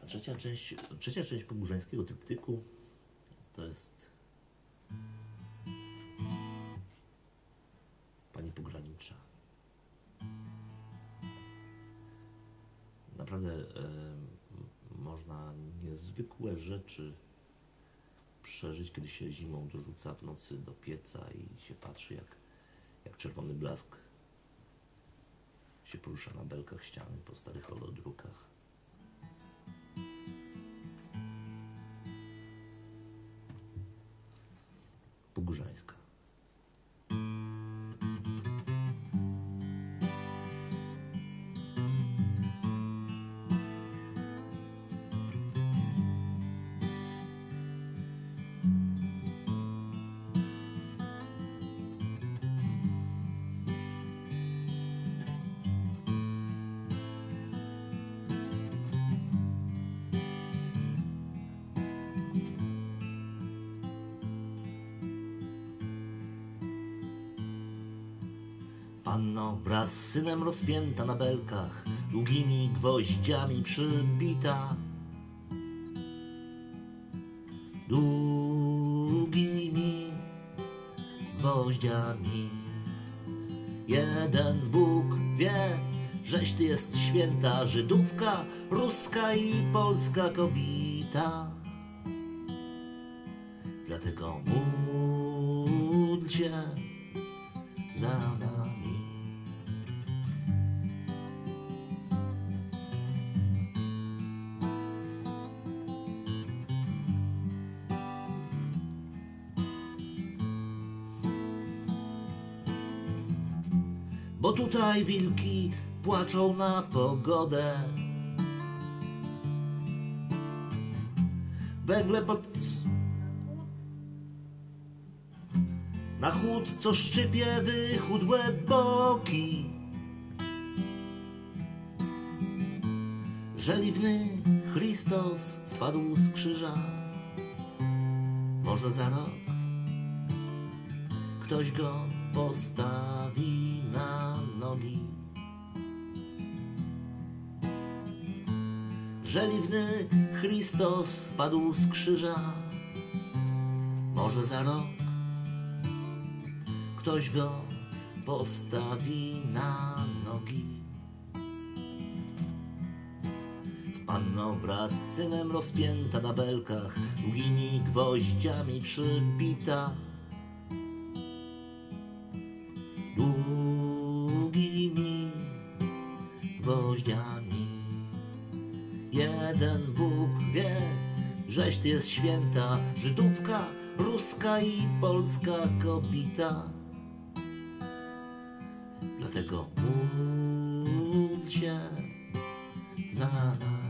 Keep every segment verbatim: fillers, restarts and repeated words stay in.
trzecia część, trzecia część pogórzańskiego tryptyku to jest Pani Pogranicza. Naprawdę e, można niezwykłe rzeczy przeżyć, kiedy się zimą dorzuca w nocy do pieca i się patrzy, jak, jak czerwony blask się porusza na belkach ściany po starych holodrukach. Pogórzańska. Panno wraz z synem rozpięta na belkach, długimi gwoździami przybita. Długimi gwoździami. Jeden Bóg wie, żeś ty jest święta Żydówka, ruska i polska kobita. Dlatego módl się za nami. Bo tutaj wilki płaczą na pogodę. Węgle pod... na chłód, co szczypie wychudłe boki. Żeliwny Chrystus spadł z krzyża. Może za rok ktoś go postawi na nogi. Żeliwny Chrystus spadł z krzyża. Może za rok ktoś go postawi na nogi. Panno wraz z synem rozpięta na belkach, długimi gwoździami przybita. Długimi gwoździami. Jeden Bóg wie, żeś ty jest święta Żydówka, ruska i polska kobita. Dlatego módl się za nami.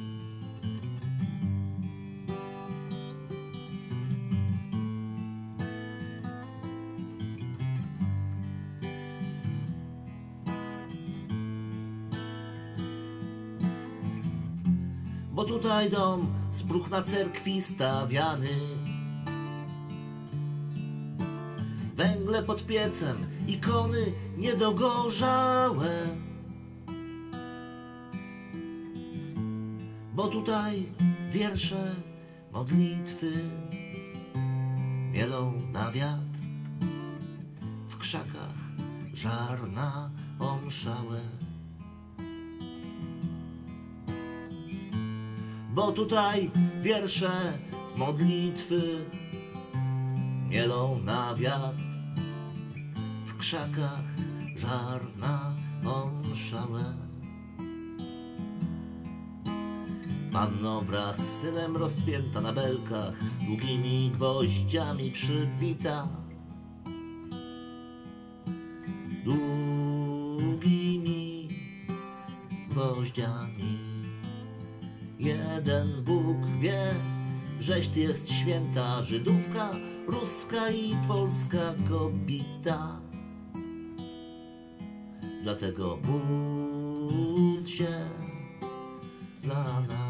Bo tutaj dom z próchna cerkwi stawiany. Węgle pod piecem, ikony niedogorzałe. Bo tutaj wiersze, modlitwy mielą na wiatr. W krzakach żarna omszałe. Bo tutaj wiersze, modlitwy mielą na wiatr. W krzakach żarna omszałe. Panno wraz z synem rozpięta na belkach, długimi gwoździami przybita. Długimi gwoździami. Jeden Bóg wie, żeś ty jest święta Żydówka, ruska i polska kobita. Dlatego módl się za nami.